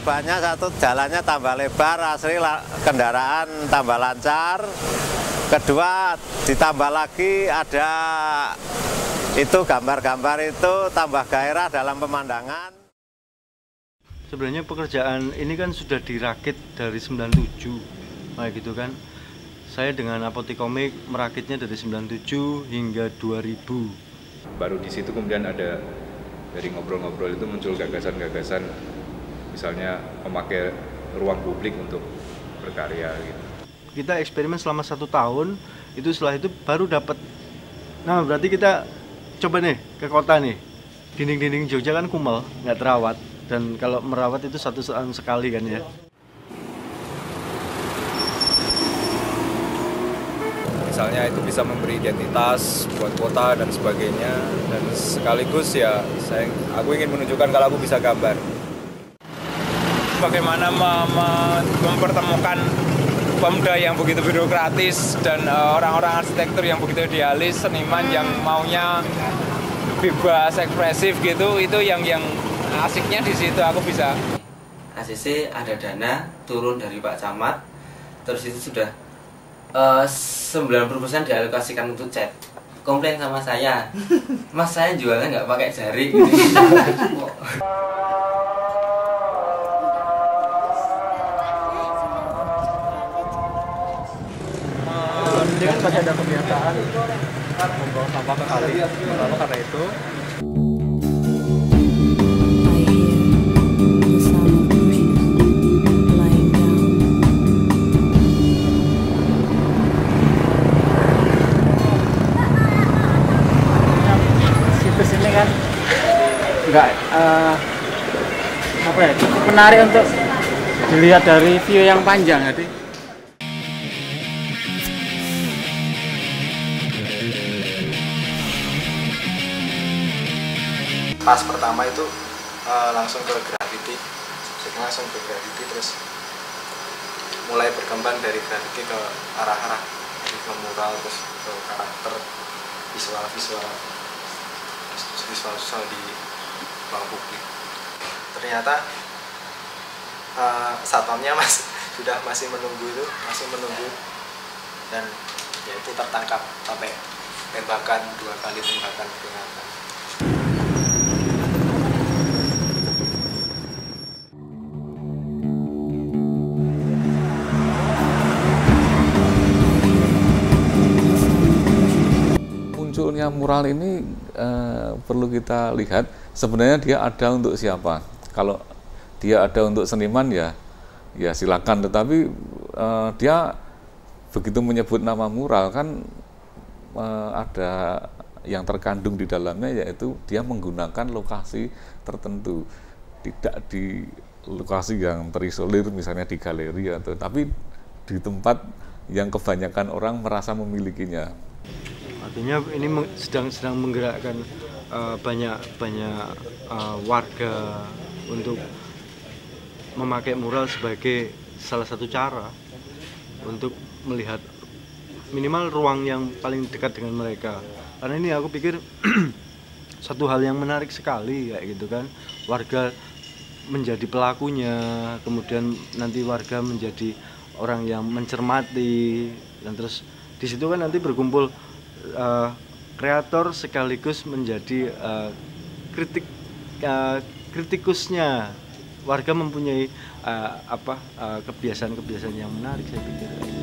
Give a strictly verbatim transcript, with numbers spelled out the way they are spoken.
perubahannya satu, jalannya tambah lebar, asli kendaraan tambah lancar. Kedua, ditambah lagi ada itu gambar-gambar itu tambah gairah dalam pemandangan. Sebenarnya pekerjaan ini kan sudah dirakit dari sembilan puluh tujuh, kayak gitu kan. Saya dengan Apotikomik merakitnya dari sembilan puluh tujuh hingga dua ribu. Baru di situ kemudian ada dari ngobrol-ngobrol itu muncul gagasan-gagasan, misalnya memakai ruang publik untuk berkarya gitu. Kita eksperimen selama satu tahun, itu setelah itu baru dapat. Nah berarti kita coba nih ke kota nih, dinding-dinding Jogja kan kumel, nggak terawat, dan kalau merawat itu satu tahun sekali kan ya. Misalnya itu bisa memberi identitas buat kota dan sebagainya, dan sekaligus ya saya aku ingin menunjukkan kalau aku bisa gambar. Bagaimana mem mempertemukan pemuda yang begitu birokratis dan orang-orang uh, arsitektur yang begitu idealis, seniman yang maunya bebas ekspresif gitu, itu yang yang asiknya di situ aku bisa. A C C ada dana turun dari Pak Camat, terus itu sudah uh, sembilan puluh persen dialokasikan untuk cat. Komplain sama saya, mas saya jualnya nggak pakai jari gitu. Ini kan tadi ada kebiasaan membawa sampah ke kali, lalu karena itu situs ini kan enggak uh, apa ya, cukup menarik untuk dilihat dari view yang panjang. Jadi pas pertama itu uh, langsung ke graffiti, subseknya langsung ke graffiti, terus mulai berkembang dari graffiti ke arah-arah ke mural, terus ke karakter visual-visual visual-visual di ruang publik. Ternyata uh, satpamnya mas sudah masih menunggu itu, masih menunggu, dan ya itu tertangkap sampai tembakan dua kali tembakan peringatan. Munculnya mural ini eh, perlu kita lihat sebenarnya dia ada untuk siapa. Kalau dia ada untuk seniman ya ya silakan, tetapi eh, dia begitu menyebut nama mural kan eh, ada yang terkandung di dalamnya, yaitu dia menggunakan lokasi tertentu, tidak di lokasi yang terisolir misalnya di galeri atau tapi di tempat yang kebanyakan orang merasa memilikinya. Artinya ini sedang sedang menggerakkan uh, banyak banyak uh, warga untuk memakai mural sebagai salah satu cara untuk melihat minimal ruang yang paling dekat dengan mereka. Karena ini aku pikir satu hal yang menarik sekali kayak gitu kan, warga menjadi pelakunya, kemudian nanti warga menjadi orang yang mencermati, dan terus di situ kan nanti berkumpul Uh, kreator sekaligus menjadi uh, kritik uh, kritikusnya. Warga mempunyai uh, apa uh, kebiasaan-kebiasaan yang menarik, saya pikir.